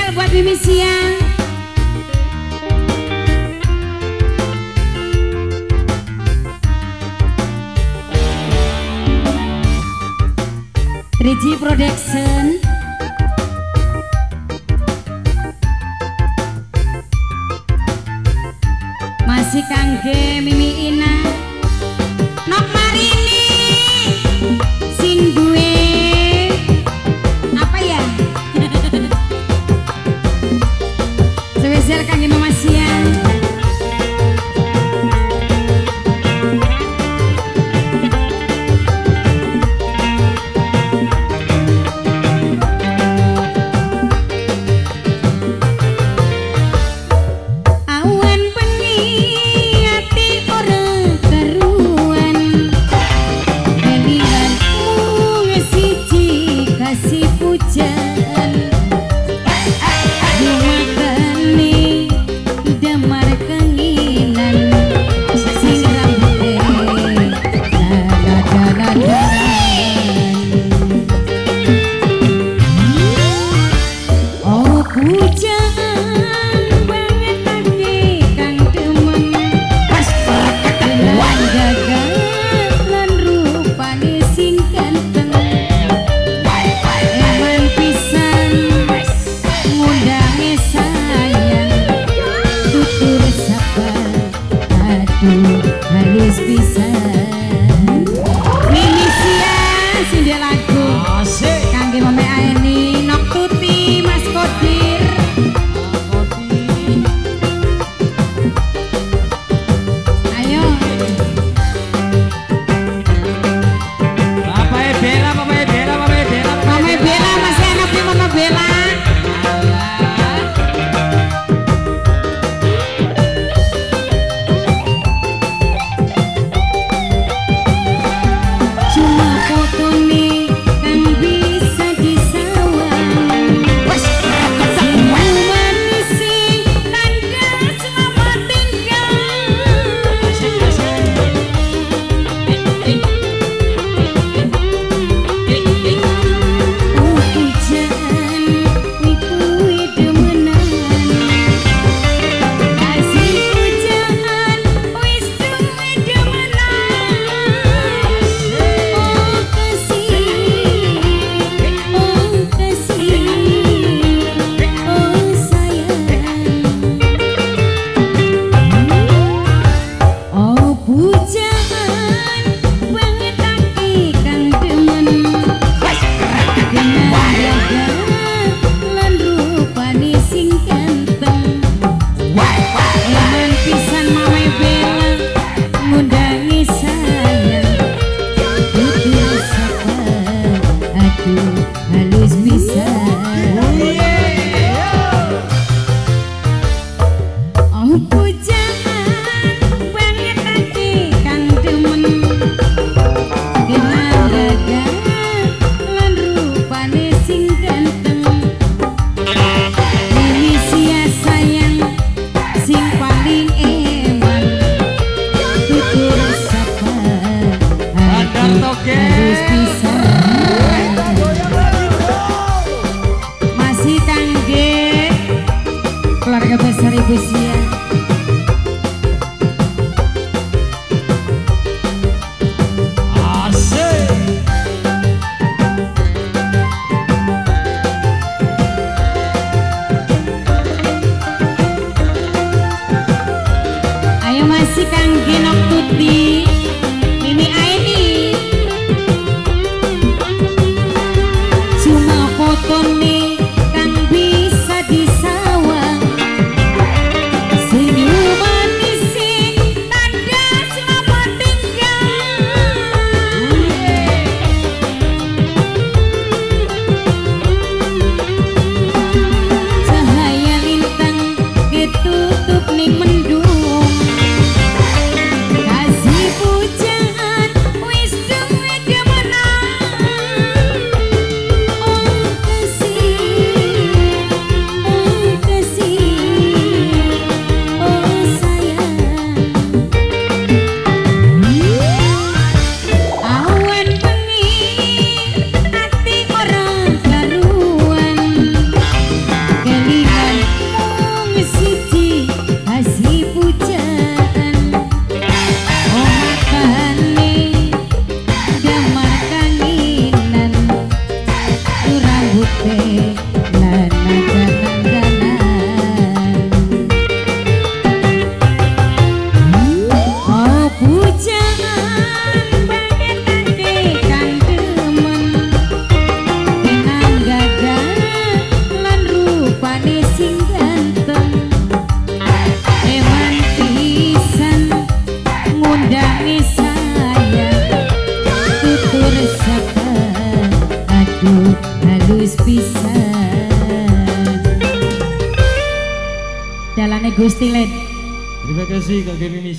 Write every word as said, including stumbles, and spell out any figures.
spesial buat Mimi Siang. Riji Production. Masih kangge Mimi Ina. Nok Marini sing duwe apa ya? Spesial kangge Mama Siang. Halus bisa Mimi Siang sindia lagu kangge Mame Aeni Nok Tuti Mas Kodir ayo Bapak Bella Bapak Bella Bapak Bella Mame Bella masih enak nih Mama Bella. Halus bisa oh pujaan banget hati kang demen dengan gagah lan rupane sing ganteng Mimi Siang sayang sing paling eman tutur sapa halus bisa keluarga besar Ibu Siang. Asik. Ayo masih kangge Nok Tuti Mimi Aeni cuma foto nih kang bisa disawang tutup ning mendung kasih Gusti Led. Terima kasih Kak Gemi